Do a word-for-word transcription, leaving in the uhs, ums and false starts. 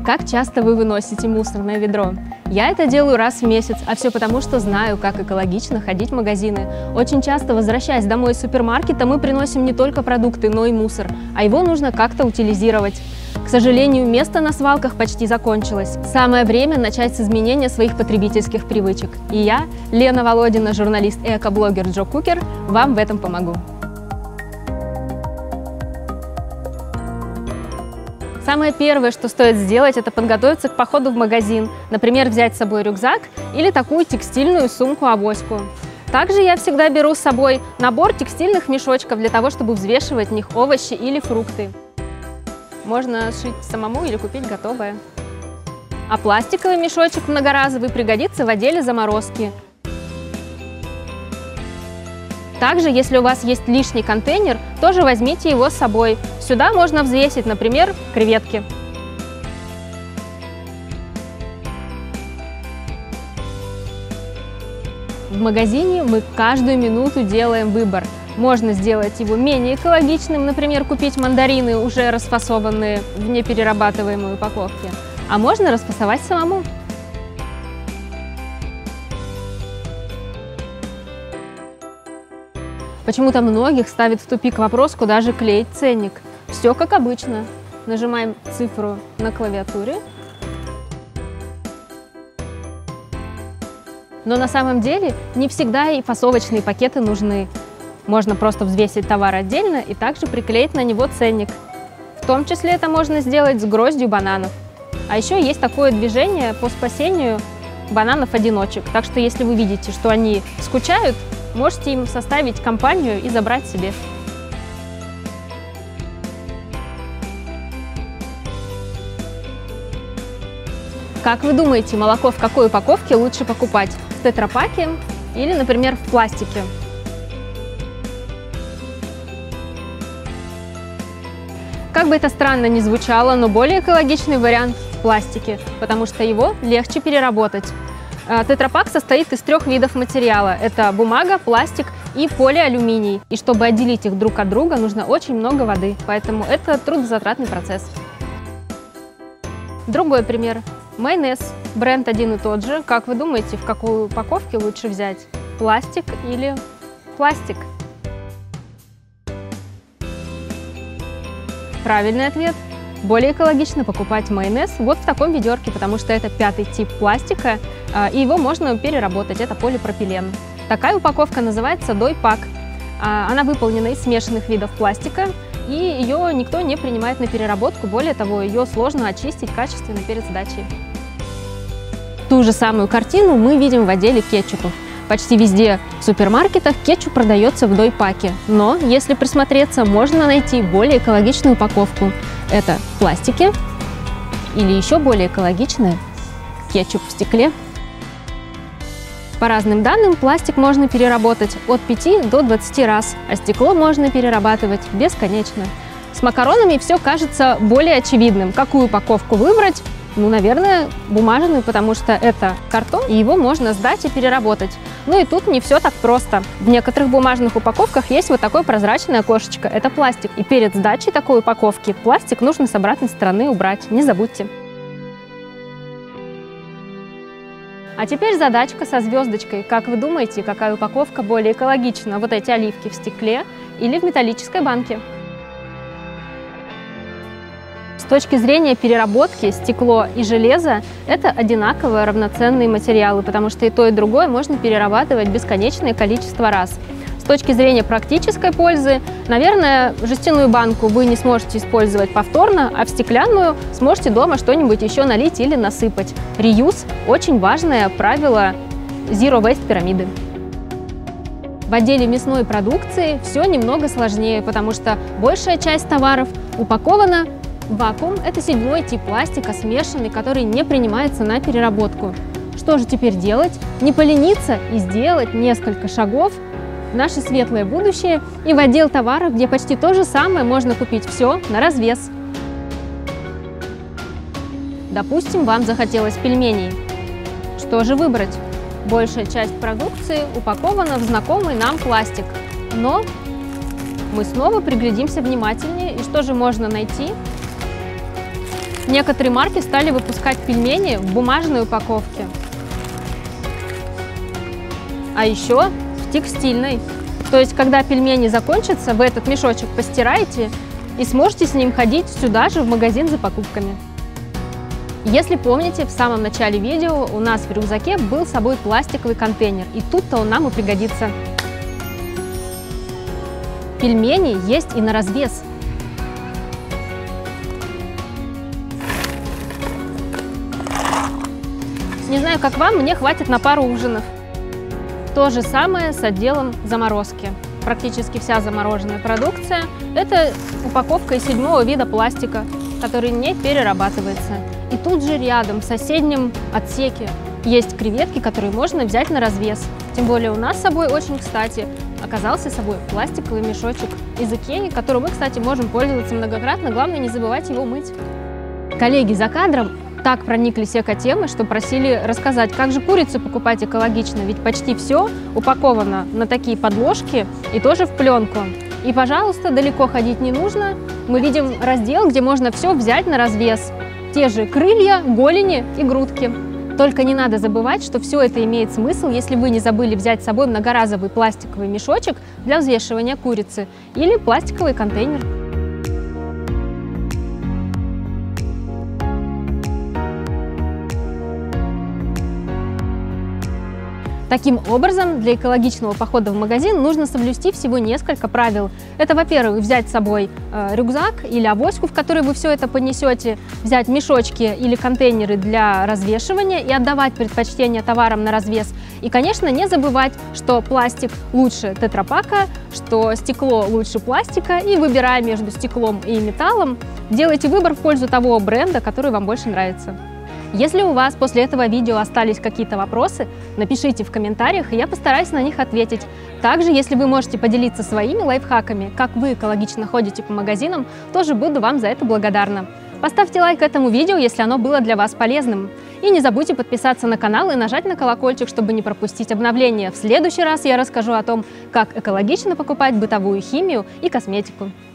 Как часто вы выносите мусорное ведро? Я это делаю раз в месяц, а все потому, что знаю, как экологично ходить в магазины. Очень часто, возвращаясь домой из супермаркета, мы приносим не только продукты, но и мусор, а его нужно как-то утилизировать. К сожалению, место на свалках почти закончилось. Самое время начать с изменения своих потребительских привычек. И я, Лена Володина, журналист и экоблогер Джо Кукер, вам в этом помогу. Самое первое, что стоит сделать, это подготовиться к походу в магазин. Например, взять с собой рюкзак или такую текстильную сумку-авоську. Также я всегда беру с собой набор текстильных мешочков для того, чтобы взвешивать в них овощи или фрукты. Можно сшить самому или купить готовое. А пластиковый мешочек многоразовый пригодится в отделе заморозки. Также, если у вас есть лишний контейнер, тоже возьмите его с собой. Сюда можно взвесить, например, креветки. В магазине мы каждую минуту делаем выбор. Можно сделать его менее экологичным, например, купить мандарины, уже расфасованные в неперерабатываемой упаковке. А можно расфасовать самому. Почему-то многих ставит в тупик вопрос, куда же клеить ценник. Все как обычно. Нажимаем цифру на клавиатуре. Но на самом деле не всегда и фасовочные пакеты нужны. Можно просто взвесить товар отдельно и также приклеить на него ценник. В том числе это можно сделать с гроздью бананов. А еще есть такое движение по спасению бананов-одиночек. Так что если вы видите, что они скучают, можете им составить компанию и забрать себе. Как вы думаете, молоко в какой упаковке лучше покупать? В тетрапаке или, например, в пластике? Как бы это странно ни звучало, но более экологичный вариант в пластике, потому что его легче переработать. Тетрапак состоит из трех видов материала. Это бумага, пластик и полиалюминий. И чтобы отделить их друг от друга, нужно очень много воды, поэтому это трудозатратный процесс. Другой пример. Майонез. Бренд один и тот же. Как вы думаете, в какой упаковке лучше взять? Пластик или пластик? Правильный ответ. Более экологично покупать майонез вот в таком ведерке, потому что это пятый тип пластика, и его можно переработать, это полипропилен. Такая упаковка называется дойпак. Она выполнена из смешанных видов пластика, и ее никто не принимает на переработку, более того, ее сложно очистить качественно перед сдачей. Ту же самую картину мы видим в отделе кетчупов. Почти везде в супермаркетах кетчуп продается в дойпаке, но если присмотреться, можно найти более экологичную упаковку. Это в пластике или еще более экологичное кетчуп в стекле. По разным данным, пластик можно переработать от пяти до двадцати раз, а стекло можно перерабатывать бесконечно. С макаронами все кажется более очевидным. Какую упаковку выбрать? Ну, наверное, бумажную, потому что это картон, и его можно сдать и переработать. Ну и тут не все так просто. В некоторых бумажных упаковках есть вот такое прозрачное окошечко. Это пластик. И перед сдачей такой упаковки пластик нужно с обратной стороны убрать. Не забудьте. А теперь задачка со звездочкой. Как вы думаете, какая упаковка более экологична? Вот эти оливки в стекле или в металлической банке? С точки зрения переработки, стекло и железо – это одинаково равноценные материалы, потому что и то, и другое можно перерабатывать бесконечное количество раз. С точки зрения практической пользы, наверное, жестяную банку вы не сможете использовать повторно, а в стеклянную сможете дома что-нибудь еще налить или насыпать. Реюз – очень важное правило Zero Waste пирамиды. В отделе мясной продукции все немного сложнее, потому что большая часть товаров упакована вакуум – это седьмой тип пластика, смешанный, который не принимается на переработку. Что же теперь делать? Не полениться и сделать несколько шагов в наше светлое будущее и в отдел товаров, где почти то же самое можно купить все на развес. Допустим, вам захотелось пельменей. Что же выбрать? Большая часть продукции упакована в знакомый нам пластик, но мы снова приглядимся внимательнее, и что же можно найти? Некоторые марки стали выпускать пельмени в бумажной упаковке, а еще в текстильной. То есть, когда пельмени закончатся, вы этот мешочек постираете и сможете с ним ходить сюда же в магазин за покупками. Если помните, в самом начале видео у нас в рюкзаке был с собой пластиковый контейнер, и тут-то он нам и пригодится. Пельмени есть и на развес. Не знаю, как вам, мне хватит на пару ужинов. То же самое с отделом заморозки. Практически вся замороженная продукция – это упаковка из седьмого вида пластика, который не перерабатывается. И тут же рядом, в соседнем отсеке, есть креветки, которые можно взять на развес. Тем более у нас с собой очень кстати оказался с собой пластиковый мешочек из Икеи, которым мы, кстати, можем пользоваться многократно, главное не забывать его мыть. Коллеги за кадром так прониклись эко-темой, что просили рассказать, как же курицу покупать экологично, ведь почти все упаковано на такие подложки и тоже в пленку. И, пожалуйста, далеко ходить не нужно. Мы видим раздел, где можно все взять на развес. Те же крылья, голени и грудки. Только не надо забывать, что все это имеет смысл, если вы не забыли взять с собой многоразовый пластиковый мешочек для взвешивания курицы или пластиковый контейнер. Таким образом, для экологичного похода в магазин нужно соблюсти всего несколько правил. Это, во-первых, взять с собой э, рюкзак или авоську, в которой вы все это понесете, взять мешочки или контейнеры для развешивания и отдавать предпочтение товарам на развес. И, конечно, не забывать, что пластик лучше тетрапака, что стекло лучше пластика, и, выбирая между стеклом и металлом, делайте выбор в пользу того бренда, который вам больше нравится. Если у вас после этого видео остались какие-то вопросы, напишите в комментариях, и я постараюсь на них ответить. Также, если вы можете поделиться своими лайфхаками, как вы экологично ходите по магазинам, тоже буду вам за это благодарна. Поставьте лайк этому видео, если оно было для вас полезным. И не забудьте подписаться на канал и нажать на колокольчик, чтобы не пропустить обновления. В следующий раз я расскажу о том, как экологично покупать бытовую химию и косметику.